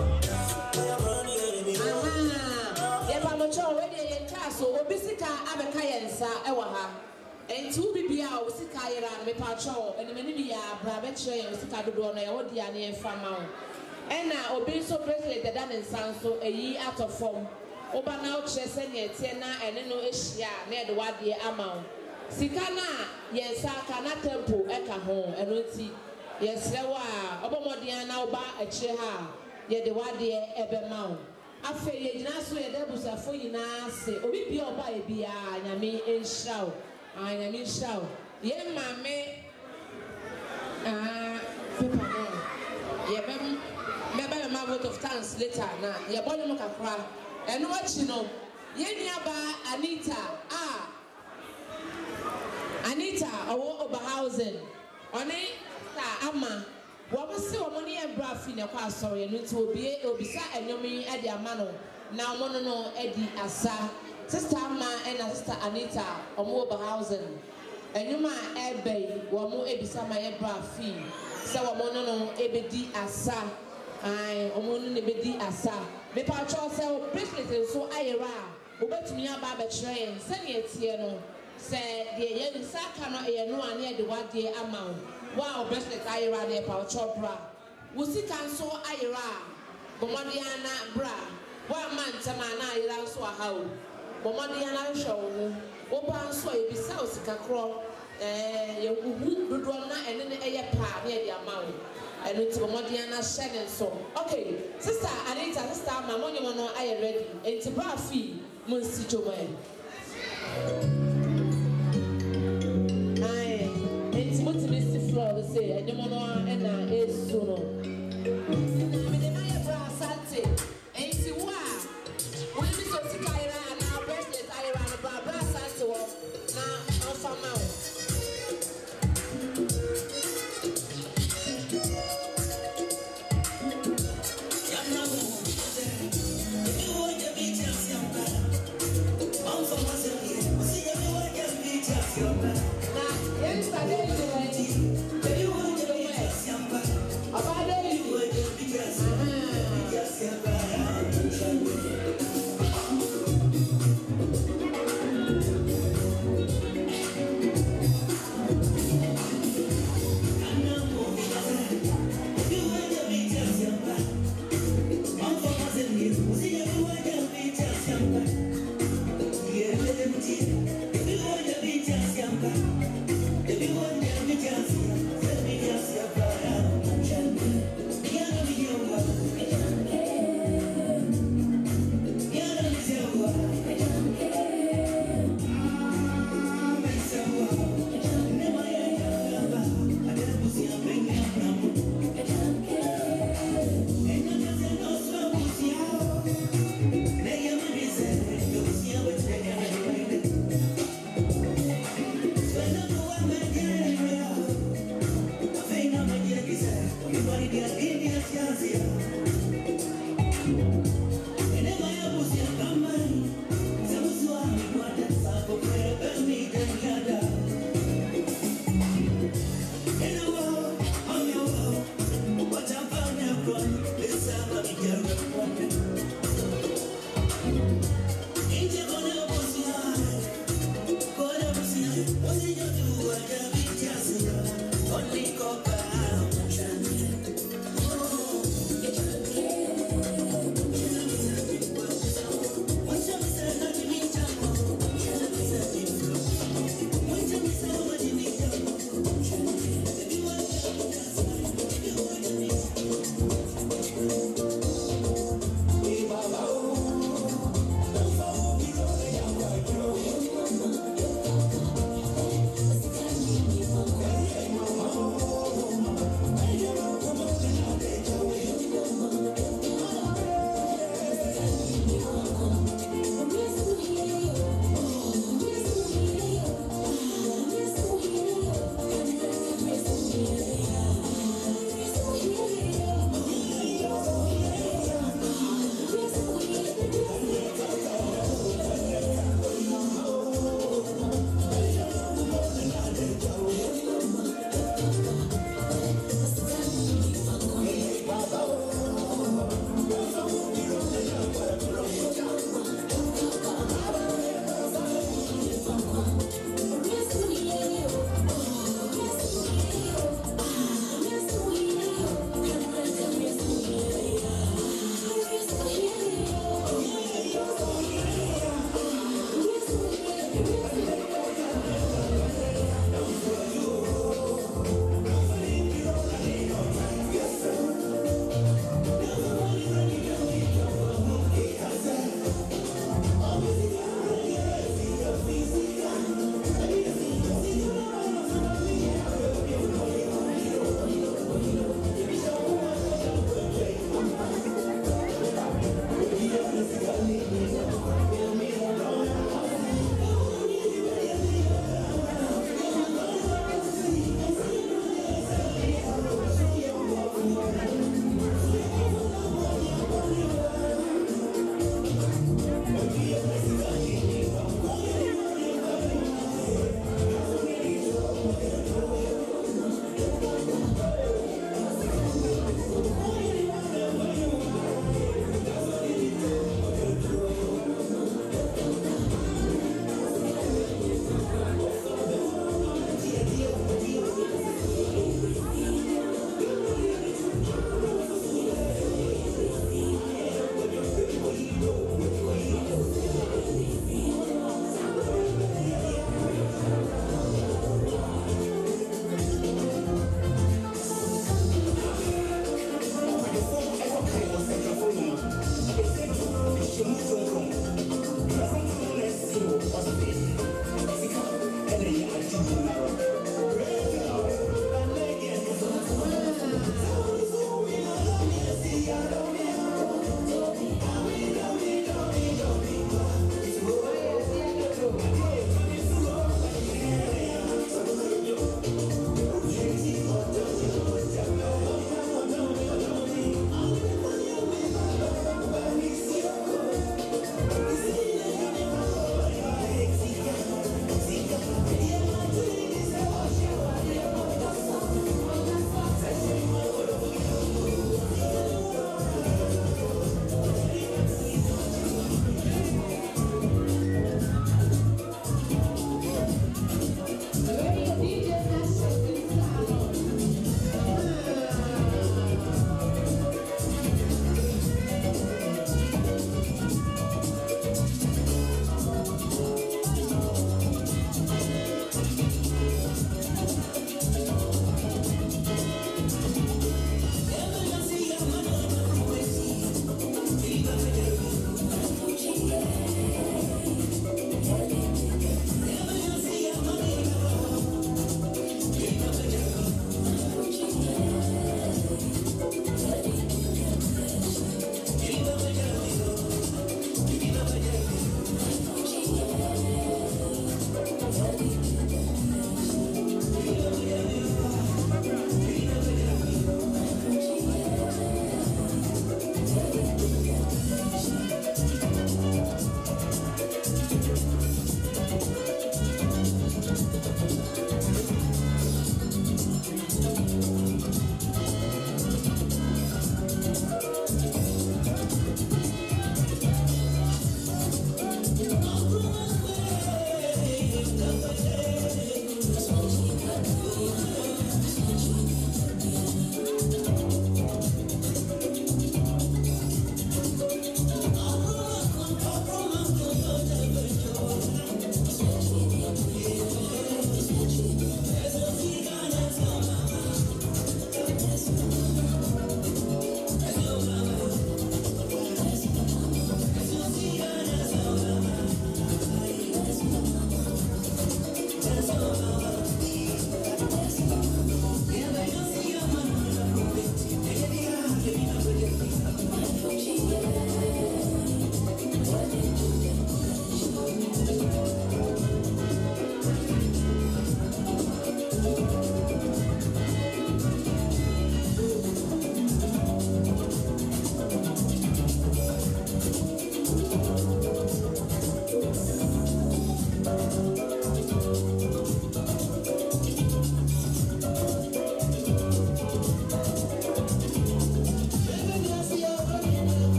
So obisika abeka yensa ewa ha enti ubi bia obisika yera me pa cho eni mani bia bra be kire yen obisika dodo no ye wodi ane enfa ma wo ena obi so bracelet da ne nsan so eyi atofom oba na o kire se ne etie na ene no ehia na e de wade ama wo sika na yensa ka na tempo eka ho eno ti yesre wa obomodian na oba akire ha ye de wade ebe ma wo afe ye gina so ye da busafo yina se obi bia oba e bia nyame enhraw anyame enhraw ye mame ah pepa no ye bem me ba ma vote of thanks later na ye bonu no kakra eno achi no ye nuaba Anita ah Anita owo Oberhausen one ta ama Wama se wama ni ebra fi ne kwa asori no nti obi obisa enyomi e de ama no na omo no no e di asa sister ama e na sister Anita omo Oberhausen enyoma ebe wamo ebisa ma ebra fi se wamo no no e be di asa ai omo no ne be di asa me pa cho se o bracelet so ayera obetumi aba ba kire yen se ne etie no se de ye nsa ka no e no ane e de wade ama wow bracelet ayera de pa chopra wusi kan so ayera bomodiana bra wa man tama na ayera so ahawo bomodiana hwewo wo ba so e bisa osika kro eh ye gugu dodo na ene ne eye pa na e de amawo eno ti bomodiana shene so okay sister Anita sister mama onye no aye ready enti bra fi mun si jomo Floor say and you know and na esu no me de my bra sante enti wa we be so sikaira na bracelet ayira na bra bra sante wo na afama wo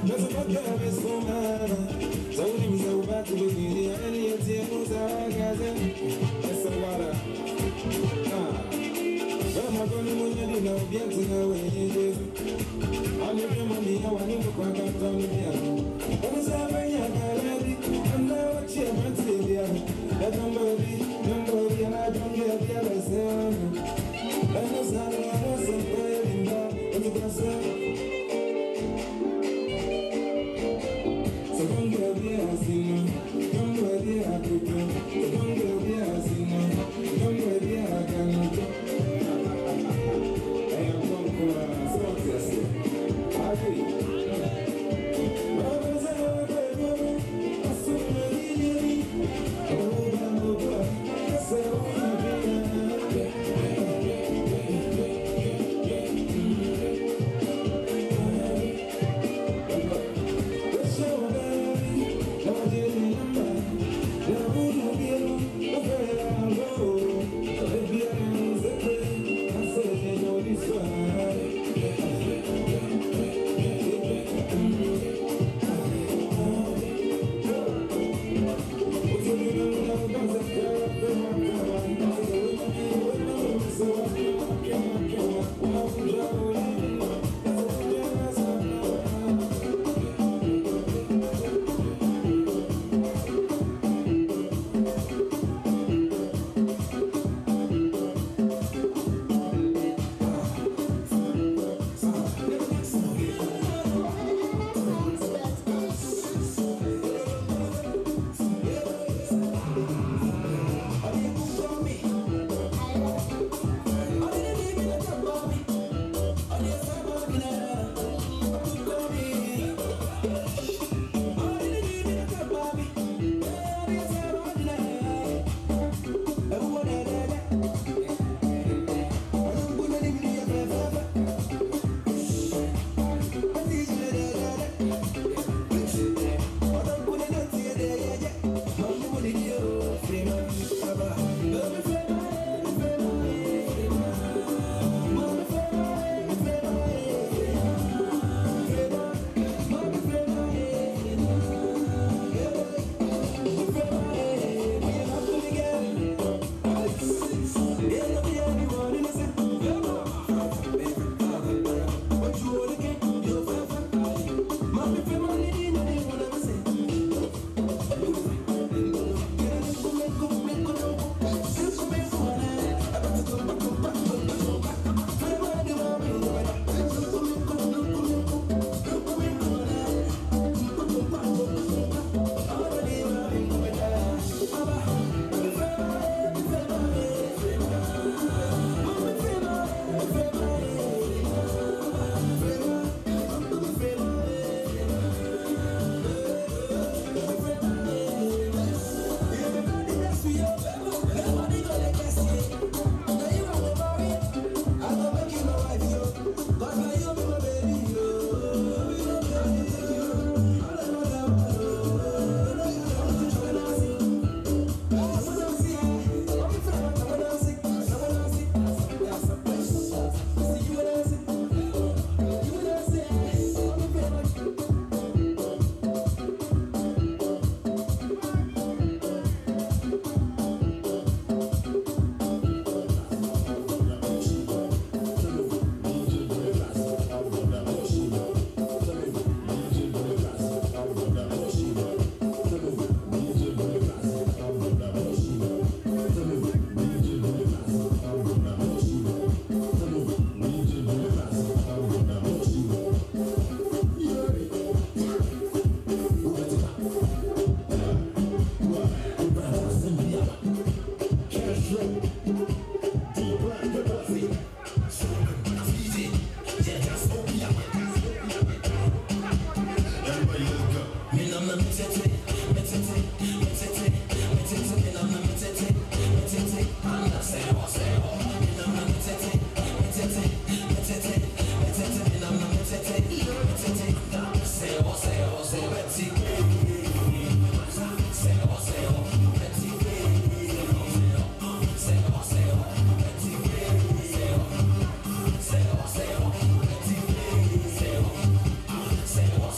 Say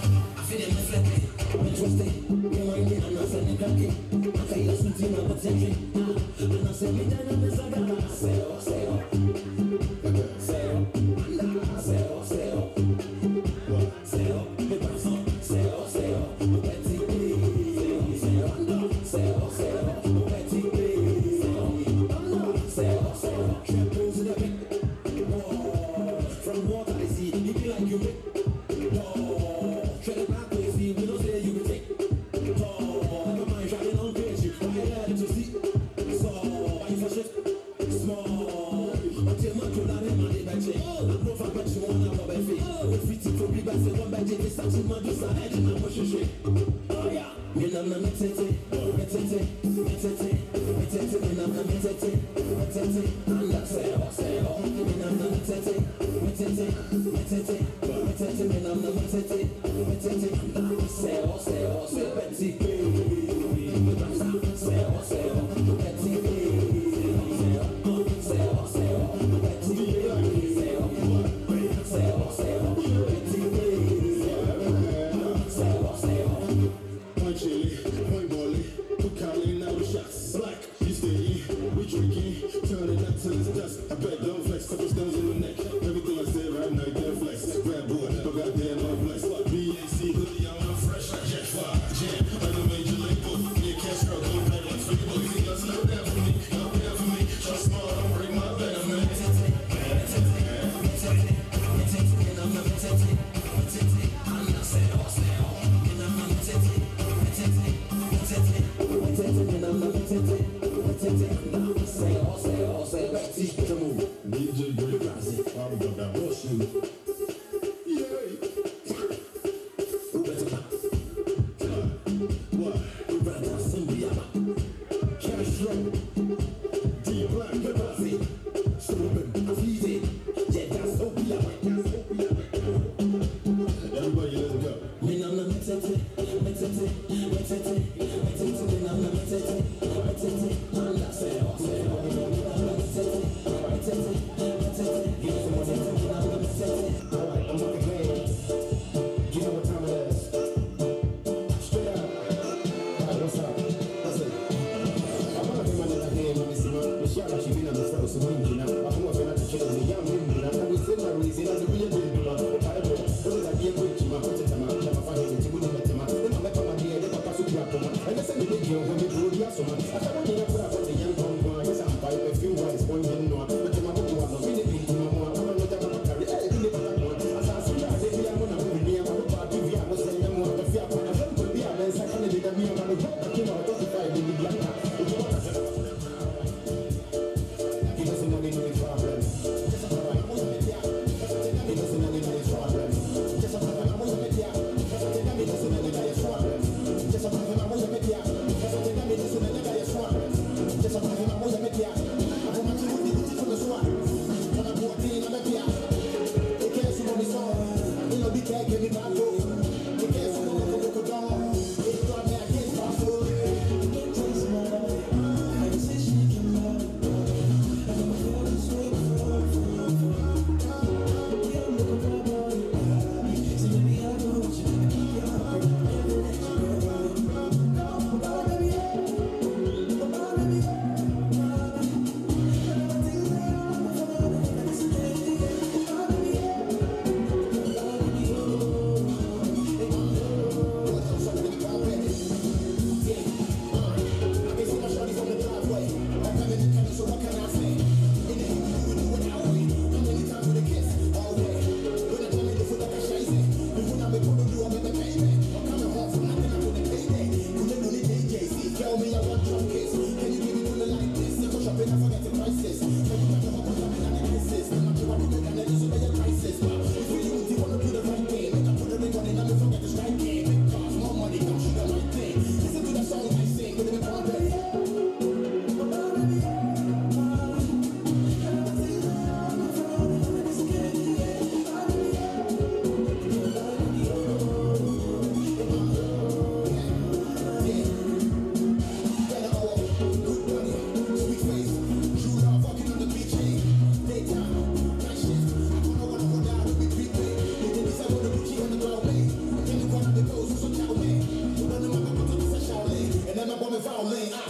Come on.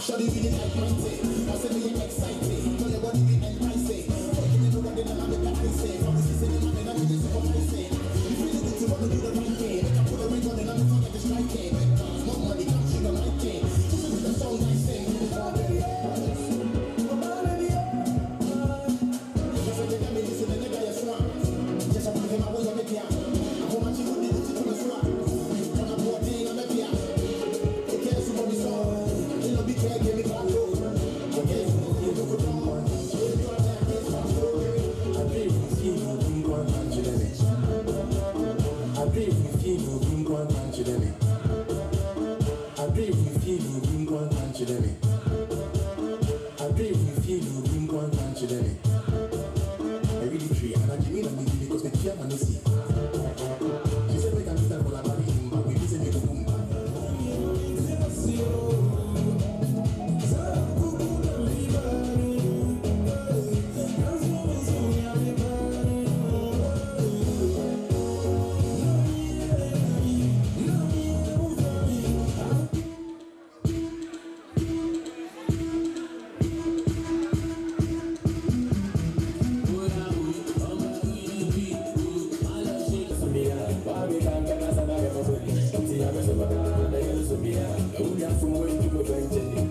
From where you go,